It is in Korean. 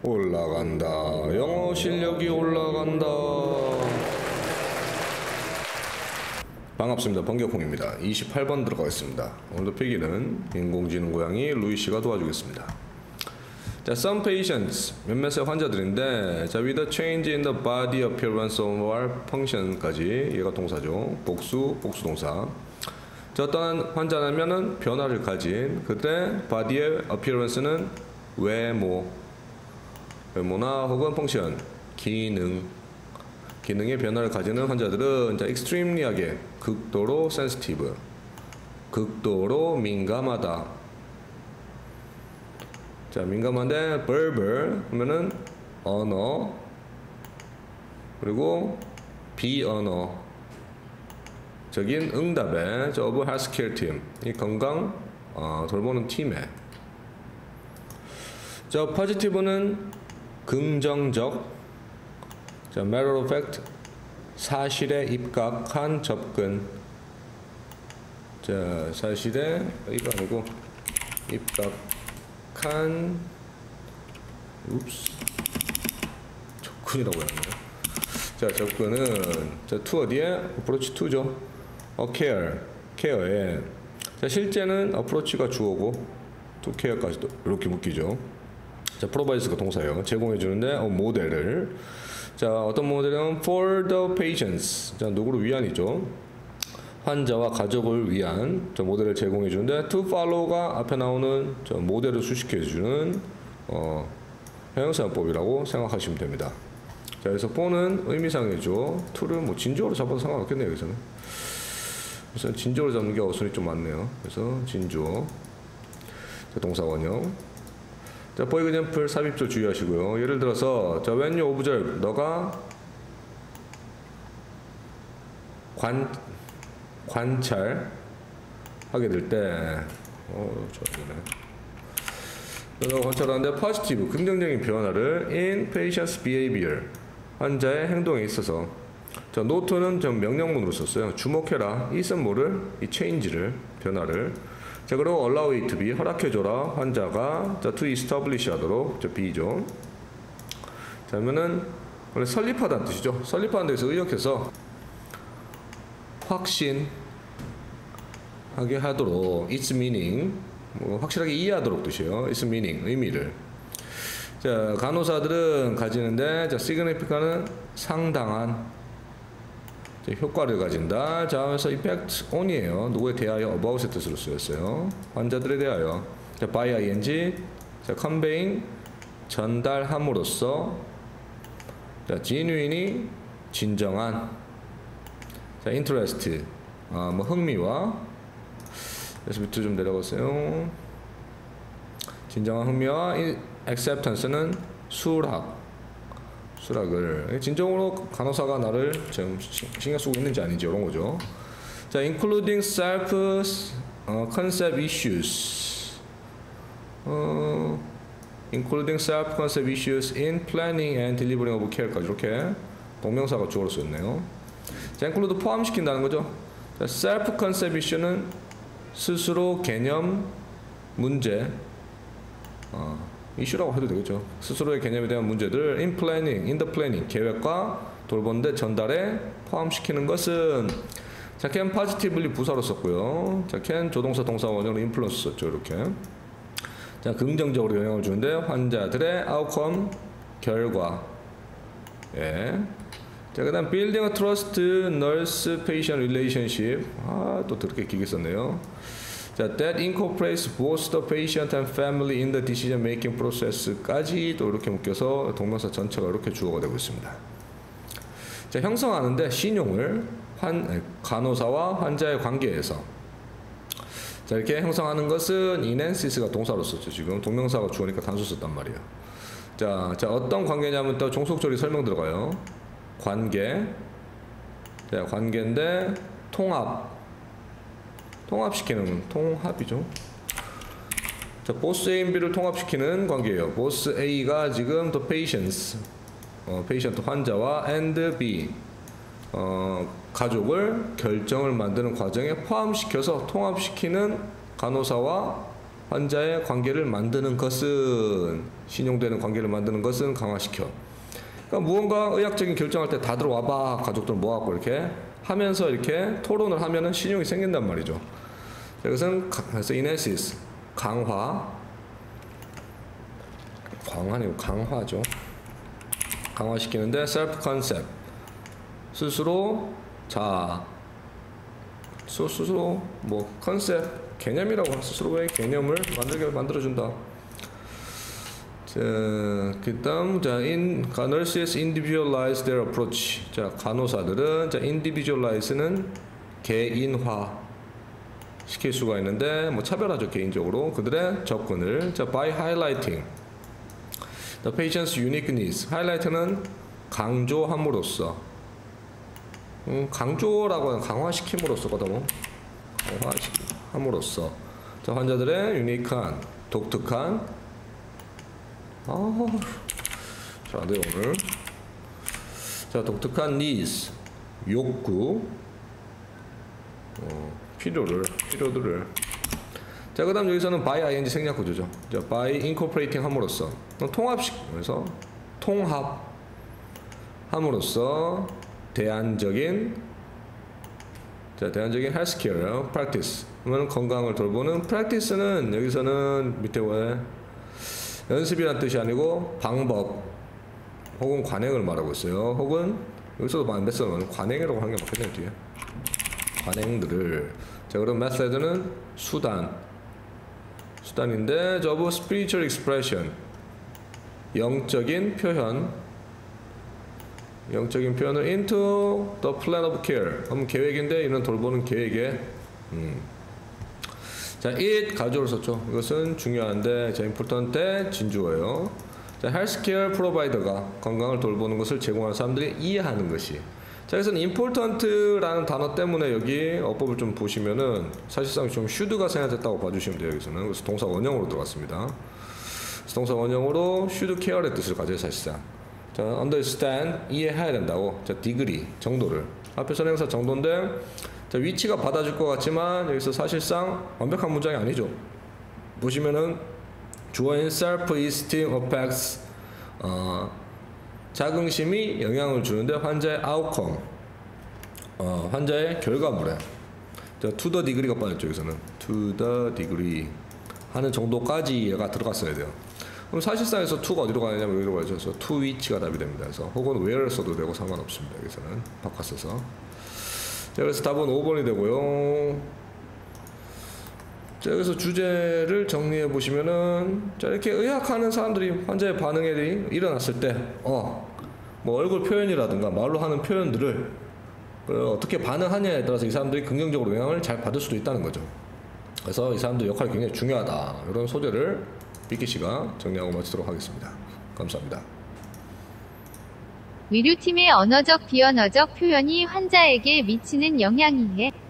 올라간다. 영어 실력이 올라간다. 반갑습니다. 번개콩입니다. 28번 들어가겠습니다. 오늘도 필기는 인공지능 고양이 루이씨가 도와주겠습니다. 자, some patients, 몇몇의 환자들인데, 자, with a change in the body appearance of our function까지, 얘가 동사죠. 복수 동사. 자, 어떤 환자라면은 변화를 가진, 그때 body의 appearance는 외모나 혹은 펑션, 기능의 변화를 가지는 환자들은 자, extremely하게, 극도로 sensitive, 극도로 민감하다. 자, 민감한데 verbal 하면은 언어, 그리고 비언어적인 응답에 저 of healthcare team, 이 건강 돌보는 팀에. 자, positive는 긍정적, 자, matter of fact, 사실에 입각한 접근. 자, 사실에 이거 아니고 입각한 접근이라고 했네요. 자, 접근은 자, to 어디에? approach to죠. care에. 자, 실제는 approach가 주어고 to care까지도 이렇게 묶이죠. 자, provide가 동사예요. 제공해 주는데 모델을. 자, 어떤 모델은 for the patients. 자, 누구를 위한이죠. 환자와 가족을 위한 저 모델을 제공해 주는데 to follow가 앞에 나오는 저 모델을 수식해 주는 형용사용법이라고 생각하시면 됩니다. 자, 그래서 for는 의미상이죠. to를 뭐 진주어로 잡아도 상관없겠네요. 여기서는. 그래서 진주어로 잡는 게 어순이 좀 많네요. 그래서 진주어. 자, 동사원형. 자, for example 삽입조 주의하시고요. 예를 들어서 자, when you observe, 너가 관찰하게 될 때 너가 관찰하는데 positive, 긍정적인 변화를 in patient's behavior, 환자의 행동에 있어서. 자, note는 좀 명령문으로 썼어요. 주목해라, 있은 뭐를, 이 change를, 변화를. 자, 그리고 allow it to be, 허락해줘라, 환자가 자, to establish 하도록, 저 be죠. 자, 그러면은 원래 설립하다는 뜻이죠. 설립하는 데서 의역해서 확신하게 하도록, its meaning, 뭐 확실하게 이해하도록 뜻이에요. its meaning, 의미를. 자, 간호사들은 가지는데, 자, significant은 상당한 효과를 가진다. 자, 그래서 impact on이에요. 누구에 대하여, about의 뜻으로 쓰였어요. 환자들에 대하여. 자, by ing, 자, conveying, 전달함으로써. 자, genuinely, 진정한. 자, interest, 뭐 흥미와. 그래서 밑으로 좀 내려가세요. 진정한 흥미와 acceptance는 수락을 진정으로 간호사가 나를 좀 신경 쓰고 있는지 아닌지 이런 거죠. 자, including self concept issues, including self concept issues in planning and delivering of care까지 이렇게 동명사가 주어로 쓰였네요. 자, include 포함시킨다는 거죠. 자, self concept issue는 스스로 개념 문제, 이슈라고 해도 되겠죠. 스스로의 개념에 대한 문제들을 in the planning, 계획과 돌보는데 전달에 포함시키는 것은. 자, can positively 부사로 썼고요. 자, can 조동사 동사 원형으로 influence 썼죠. 이렇게. 자, 긍정적으로 영향을 주는데 환자들의 outcome, 결과. 예. 자, 그 다음 building a trust nurse-patient relationship. 또 더럽게 길게 썼네요. 자, that incorporates both the patient and family in the decision-making process까지 또 이렇게 묶여서 동명사 전체가 이렇게 주어가 되고 있습니다. 자, 형성하는데 신용을 간호사와 환자의 관계에서. 자, 이렇게 형성하는 것은 enhances가 동사로 썼죠. 지금 동명사가 주어니까 단수 썼단 말이에요. 자, 어떤 관계냐면 또 종속조리 설명 들어가요. 관계. 자, 관계인데 통합시키는 통합이죠. 자, 보스 A, B를 통합시키는 관계예요. 보스 A가 지금 the patients, patient 환자와 and B, 가족을 결정을 만드는 과정에 포함시켜서 통합시키는 간호사와 환자의 관계를 만드는 것은 신용되는 관계를 만드는 것은 강화시켜. 그러니까 무언가 의학적인 결정할 때 다 들어와봐 가족들 모아갖고 이렇게 하면서 이렇게 토론을 하면은 신용이 생긴단 말이죠. 그래서 이네시스 강화죠. 강화시키는데 셀프 컨셉 스스로 뭐 컨셉 개념이라고 스스로의 개념을 만들어준다. 그다음 nurses individualize their approach. 자, 간호사들은 individualize는 개인화 시킬 수가 있는데 뭐 차별하죠 개인적으로 그들의 접근을. 자, by highlighting the patient's unique needs. 하이라이트는 강조함으로써. 강조라고 하는 강화시킴으로써거든. 강화함으로써. 자, 환자들의 유니크한, 독특한. 잘안돼요 오늘. 자, 독특한 needs, 욕구, 필요들을. 자, 그 다음 여기서는 by ing 생략 구조죠. 자, by incorporating 함으로써. 통합식에서 통합함으로써 대안적인 헬스케어 practice. 그러면 건강을 돌보는 practice는 여기서는 밑에 왜 연습이란 뜻이 아니고 방법 혹은 관행을 말하고 있어요. 혹은 여기서도 메서드는 관행이라고 하는 게 맞겠네요. 뒤에 관행들을. 자, 그럼 method는 수단인데 of spiritual expression 영적인 표현을 into the plan of care 하면 계획인데 이런 돌보는 계획에 자, it 가주어를 썼죠. 이것은 중요한데 자, important에 진주어예요. 자, healthcare provider가 건강을 돌보는 것을 제공하는 사람들이 이해하는 것이. 자, 여기서는 important라는 단어 때문에 여기 어법을 좀 보시면은 사실상 좀 should가 생략됐다고 봐주시면 돼요. 여기서는. 그래서 동사 원형으로 들어갔습니다. 그래서 동사 원형으로 should care의 뜻을 가져요. 사실상. 자, understand 이해해야 된다고. 자, degree 정도를. 앞에 선행사 정도인데 자, 위치가 받아줄 것 같지만 여기서 사실상 완벽한 문장이 아니죠. 보시면은 주어인 self-esteem affects 자긍심이 영향을 주는데 환자의 outcome 환자의 결과물에 자, to the degree가 빠졌죠. 여기서는 to the degree 하는 정도까지 얘가 들어갔어야 돼요. 그럼 사실상에서 to가 어디로 가느냐면 여기로 가죠. 그래서 to which가 답이 됩니다. 그래서 혹은 where를 써도 되고 상관없습니다. 여기서는 바꿨어서. 자, 그래서 답은 5번이 되고요. 자, 여기서 주제를 정리해 보시면은 자, 이렇게 의학하는 사람들이 환자의 반응에 일어났을 때 뭐 얼굴 표현이라든가 말로 하는 표현들을 어떻게 반응하냐에 따라서 이 사람들이 긍정적으로 영향을 잘 받을 수도 있다는 거죠. 그래서 이 사람들 역할이 굉장히 중요하다. 이런 소재를 비키 씨가 정리하고 마치도록 하겠습니다. 감사합니다. 의료팀의 언어적 비언어적 표현이 환자에게 미치는 영향이해